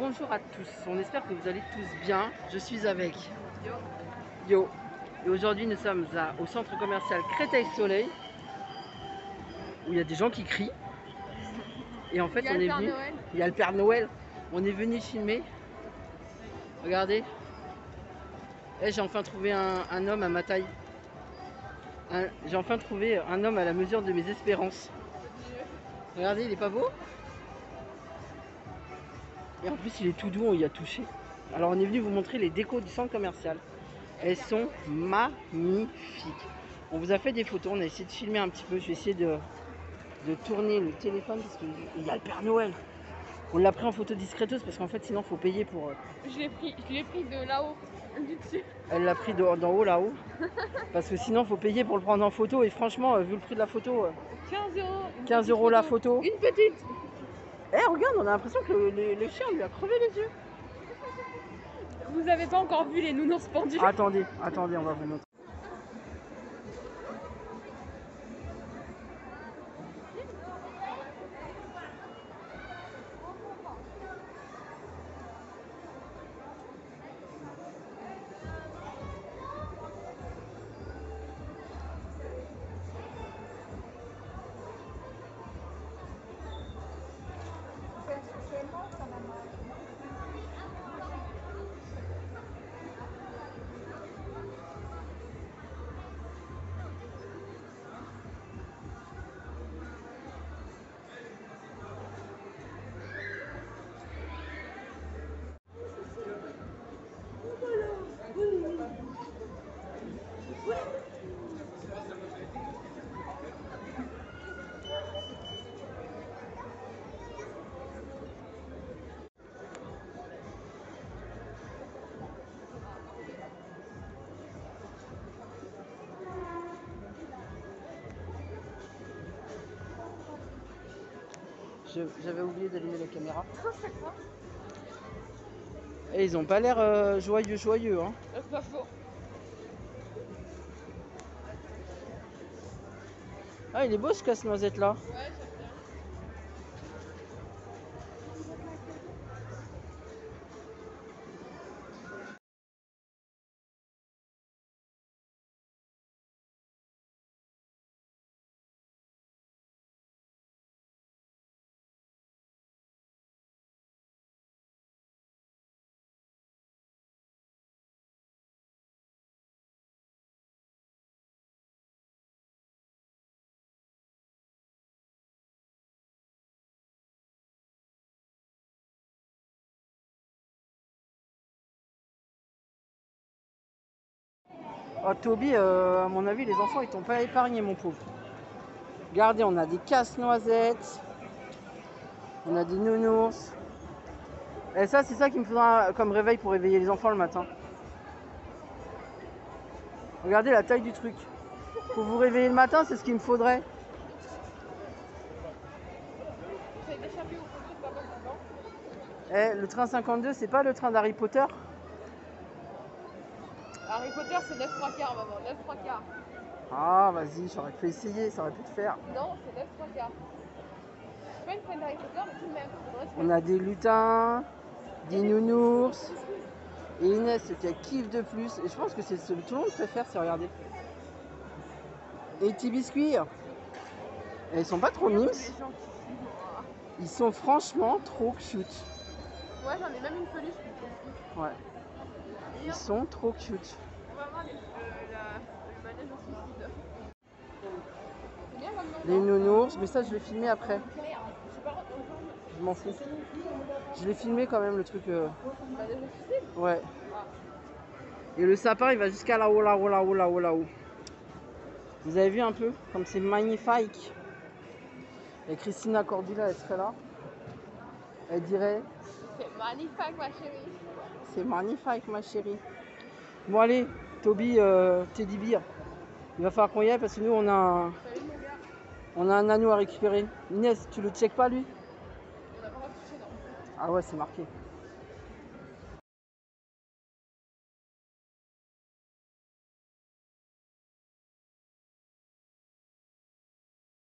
bonjour à tous, on espère que vous allez tous bien. Je suis avec Yo. Yo. Et aujourd'hui nous sommes au centre commercial Créteil-Soleil où il y a des gens qui crient. Et en fait on est venu. Il y a le Père Noël. On est venu filmer. Regardez. Et j'ai enfin trouvé un homme à ma taille. J'ai enfin trouvé un homme à la mesure de mes espérances. Regardez, il est pas beau? Et en plus il est tout doux, on y a touché. Alors on est venu vous montrer les décos du centre commercial. Elles sont magnifiques. On vous a fait des photos, on a essayé de filmer un petit peu. Je vais essayer de tourner le téléphone parce qu'il y a le Père Noël. On l'a pris en photo discretos parce qu'en fait sinon il faut payer pour... Je l'ai pris de là-haut, du dessus. Elle l'a pris d'en haut là-haut. Parce que sinon il faut payer pour le prendre en photo. Et franchement, vu le prix de la photo... 15 euros. 15 euros la photo. Une petite. Eh regarde, on a l'impression que le chien lui a crevé les yeux. Vous avez pas encore vu les nounours pendus? Attendez, on va vous montrer. J'avais oublié d'allumer la caméra. Et ils ont pas l'air joyeux, hein. C'est pas faux. Ah, il est beau ce casse-noisette là. Ouais, j'aime bien. Oh Toby, à mon avis, les enfants ils t'ont pas épargné, mon pauvre. Regardez, on a des casse-noisettes, on a des nounours. Et ça, c'est ça qu'il me faudra comme réveil pour réveiller les enfants le matin. Regardez la taille du truc. Pour vous réveiller le matin, c'est ce qu'il me faudrait. J'essaie d'échapper au photos de papa dedans. Eh, le train 52, c'est pas le train d'Harry Potter? Harry Potter, c'est 9 3 quarts, maman. 9 3 quarts. Ah, vas-y, j'aurais pu essayer, ça aurait pu te faire. Non, c'est 9 3 quarts. Je suis pas une fan d'Harry Potter, mais tout de même. On a des lutins, des nounours. Et Inès, ce qu'elle kiffe de plus, et je pense que c'est ce que tout le monde préfère, c'est regarder. Et les petits biscuits. Et ils sont pas trop mimes. Ils sont franchement trop cute. Ouais, j'en ai même une peluche. Ouais. Ils sont trop cute. On va voir le manège au suicide. C'est bien maintenant. Les nounours, mais ça je l'ai filmé après. Je sais pas, Je m'en fous. Je l'ai filmé quand même le truc. manège au suicide. Ouais. Et le sapin il va jusqu'à là-haut, là-haut, là-haut, là-haut, là-haut. Vous avez vu un peu comme c'est magnifique. Et Christina Cordula elle serait là. Elle dirait... C'est magnifique ma chérie. C'est magnifique ma chérie. Bon allez, Toby, Teddy Bear. Il va falloir qu'on y aille parce que nous on a un anneau à récupérer. Inès, tu le check pas lui? On n'a pas touché, non. Ah ouais, c'est marqué.